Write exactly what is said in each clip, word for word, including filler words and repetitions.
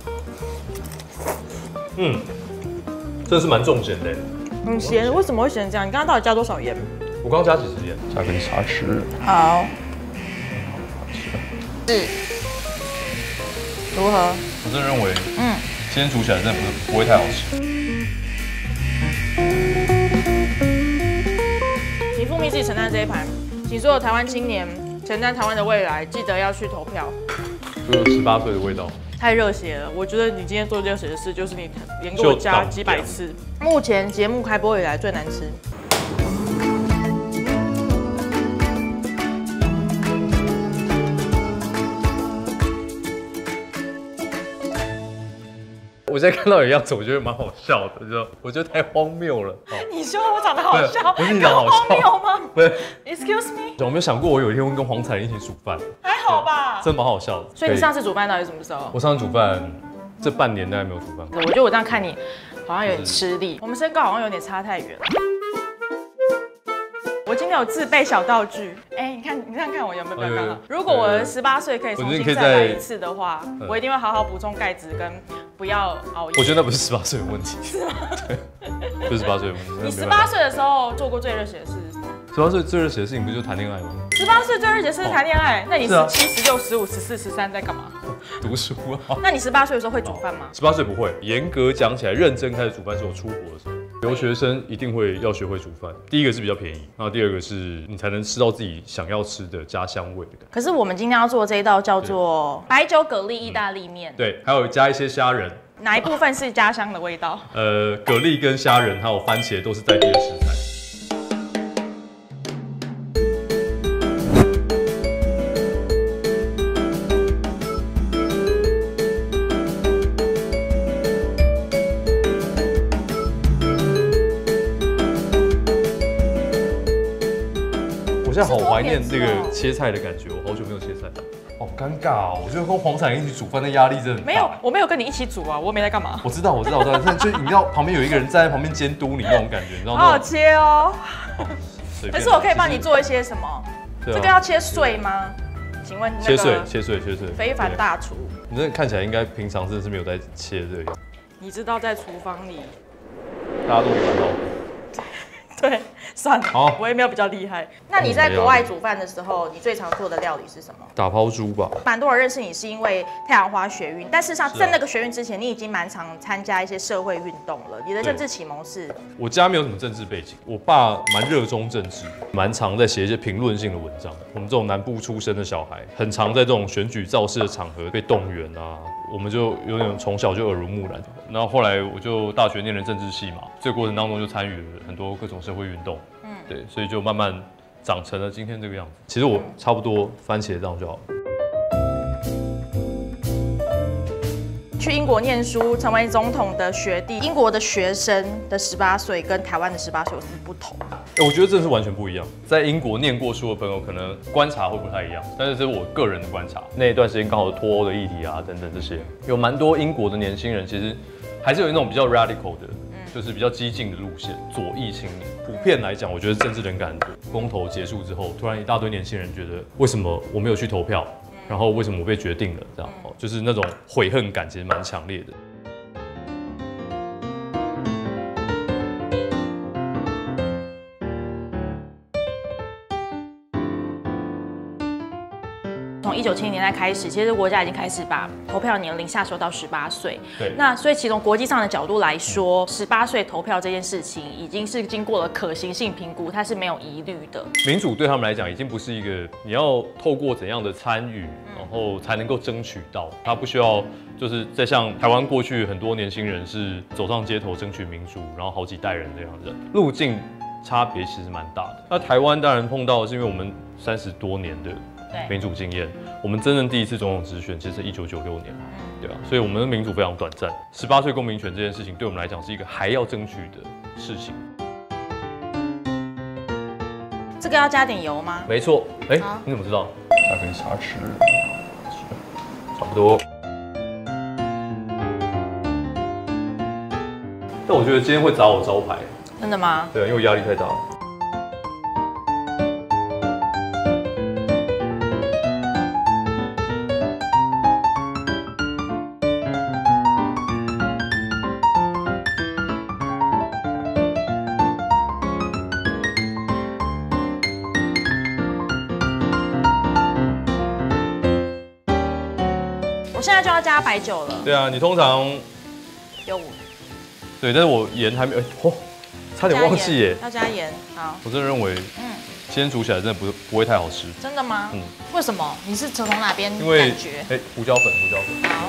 嗯，真的是蛮重咸的。 很咸，为什么会咸这样？你刚刚到底加多少盐？ 我刚刚加几十盐，加根茶匙。 好。是。如何？ 我真的认为，嗯，今天煮起来真的不不会太好吃。 请付密自己承担这一盘，请所有台湾青年承担台湾的未来，记得要去投票。 就有十八岁的味道。 太热血了！我觉得你今天做热血的事，就是你连给我加几百次。目前节目开播以来最难吃。 我现在看到你的样子，我觉得蛮好笑的，就我觉得太荒谬了。 你说我长得好笑， 不是你长得好笑， 荒谬吗？ 不是 ，Excuse me。 我没有想过我有一天会跟黄彩玲一起煮饭， 还好吧？ 真蛮好笑的。 所以你上次煮饭到底什么时候？ 我上次煮饭这半年大概没有煮饭。 我觉得我这样看你好像有点吃力，我们身高好像有点差太远了。我今天有自备小道具，哎，你看，你看看我有没有刚刚好？如果我十八岁可以重新再来一次的话，我一定会好好补充钙质跟不要熬夜。 我觉得那不是十八岁的问题，是吗？对，不是十八岁的问题。 你十八岁的时候做过最热血的事是什么？ 十八岁最热血的事情不就是谈恋爱吗？ 十八岁最热血的事是谈恋爱，那你十七、十六、十五、十四、十三在干嘛？ 读书啊。 那你十八岁的时候会煮饭吗？ 十八岁不会，严格讲起来，认真开始煮饭是我出国的时候。留学生一定会要学会煮饭，第一个是比较便宜，然后第二个是你才能吃到自己想要吃的家乡味的感觉。 可是我们今天要做这一道叫做白酒蛤蜊意大利面， 对，还有加一些虾仁。 哪一部分是家乡的味道？ 呃，蛤蜊跟虾仁还有番茄都是在地的食材。我现在好怀念这个切菜的感觉，我好久没有切菜，好尴尬哦！我觉得跟黄彩玲一起煮饭的压力真的很大。 没有，我没有跟你一起煮啊，我没在干嘛。 我知道，我知道，我知道，但就你要旁边有一个人站在旁边监督你那种感觉，你知道吗？ 好好切哦。 可可是我可以帮你做一些什么？这个要切碎吗？请问切碎，切碎，切碎。 非凡大厨， 你真的看起来应该平常真的是没有在切这个。 你知道在厨房里， 大家都没看到。 对，算了， 好， 我也没有比较厉害。那你在国外煮饭的时候，你最常做的料理是什么？ 打抛猪吧。 蛮多人认识你是因为太阳花学运，但事实上在那个学运之前，你已经蛮常参加一些社会运动了。你的政治启蒙是？ 我家没有什么政治背景，我爸蛮热衷政治，蛮常在写一些评论性的文章。我们这种南部出生的小孩，很常在这种选举造势的场合被动员啊。我们就有点从小就耳濡目染，然后后来我就大学念了政治系嘛，这个过程当中就参与了很多各种社会运动，嗯，对，所以就慢慢长成了今天这个样子。其实我差不多番茄这样就好了。 去英国念书，成为总统的学弟，英国的学生的十八岁跟台湾的十八岁有什么不同？ 我觉得这是完全不一样。在英国念过书的朋友，可能观察会不太一样，但是这是我个人的观察。那一段时间刚好脱欧的议题啊，等等这些，有蛮多英国的年轻人，其实还是有那种比较 radical 的，就是比较激进的路线，左翼青年。普遍来讲，我觉得政治冷感很多。公投结束之后，突然一大堆年轻人觉得，为什么我没有去投票？然后为什么我被决定了？这样哦，就是那种悔恨感其实蛮强烈的。 从一九七零年代开始，其实国家已经开始把投票年龄下修到十八岁。 对。那所以，其从国际上的角度来说，十八岁投票这件事情已经是经过了可行性评估，它是没有疑虑的。 民主对他们来讲，已经不是一个你要透过怎样的参与，然后才能够争取到，他不需要就是在像台湾过去很多年轻人是走上街头争取民主，然后好几代人这样的路径差别其实蛮大的。那台湾当然碰到的是因为我们三十多年的民主经验，我们真正第一次总统直选其实是一九九六年，对啊，所以我们的民主非常短暂。十八岁公民权这件事情对我们来讲是一个还要争取的事情。 这个要加点油吗？ 没错，哎、欸，你怎么知道？加根瑕疵，差不多。但我觉得今天会砸我招牌。 真的吗？ 对，因为我压力太大了。 现在就要加白酒了。 对啊，你通常有五。 对，但是我盐还没哦，差点忘记耶。 要加盐，好。 我真的认为，嗯，先煮起来真的不不会太好吃。 真的吗？嗯。为什么？你是从哪边因为感觉？ 哎，胡椒粉，胡椒粉。 好。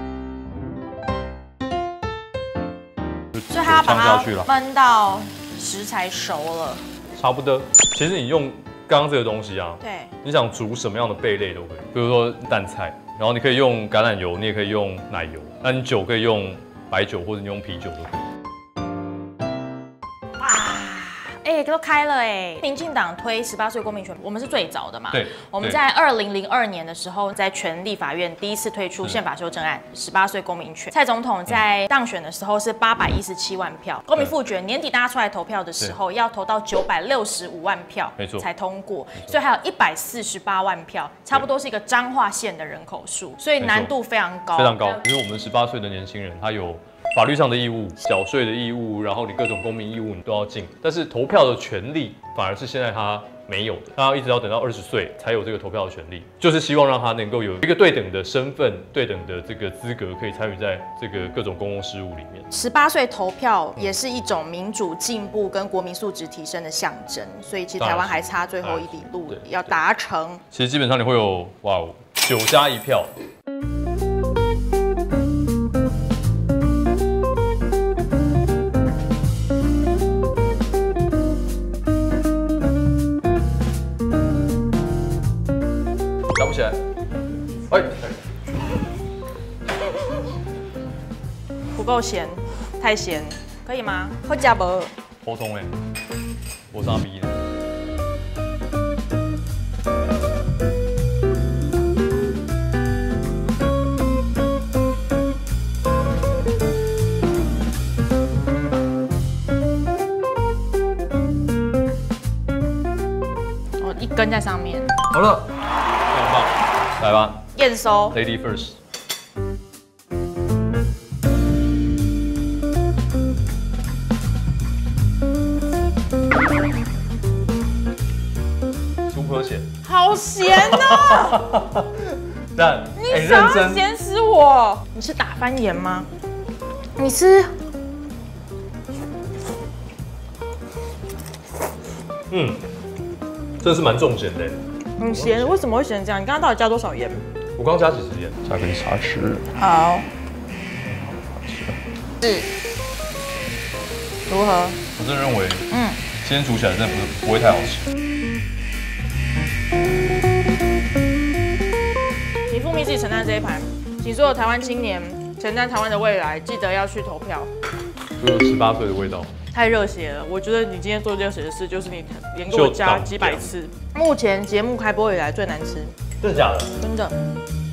所以它要把它焖到食材熟了。 差不多。其实你用刚刚这个东西啊， 对， 你想煮什么样的贝类都可以，比如说蛋菜，然后你可以用橄榄油，你也可以用奶油，那你酒可以用白酒或者你用啤酒都可以。 哎，都开了哎！民进党推十八岁公民权，我们是最早的嘛。 对。 我们在二零零二年的时候，在全立法院第一次推出宪法修正案，十八岁公民权。蔡总统在当选的时候是八百一十七万票，公民复决年底大家出来投票的时候，要投到九百六十五万票， 没错， 才通过。所以还有一百四十八万票，差不多是一个彰化县的人口数，所以难度非常高， 非常高。因为我们十八岁的年轻人，他有法律上的义务、缴税的义务，然后你各种公民义务你都要尽，但是投票的权利反而是现在他没有的，他要一直要等到二十岁才有这个投票的权利，就是希望让他能够有一个对等的身份、对等的这个资格，可以参与在这个各种公共事务里面。 十八岁投票也是一种民主进步跟国民素质提升的象征，所以其实台湾还差最后一里路要达成。 其实基本上你会有哇九加一票。打不起来，哎， 不够咸，太咸，可以吗？会加不？ 普通诶，我啥逼呢？ 哦，一根在上面。 好了。来吧， 验收 ，Lady first。super 咸， 好咸啊！ 但你想要咸死我？你是打翻盐吗？你吃？ 嗯，真的是蛮重咸的。 很咸，为什么会咸成这样？你刚刚到底加多少盐？ 我刚刚加几匙盐？加根茶匙。 好。是。如何？ 我真的认为，嗯，今天煮起来真的不是不会太好吃。 你复命自己承担这一盘，请所有台湾青年承担台湾的未来，记得要去投票。 就有十八岁的味道。 太热血了！我觉得你今天做热血的事，就是你连给我加几百次。目前节目开播以来最难吃。 真的假的？ 真的。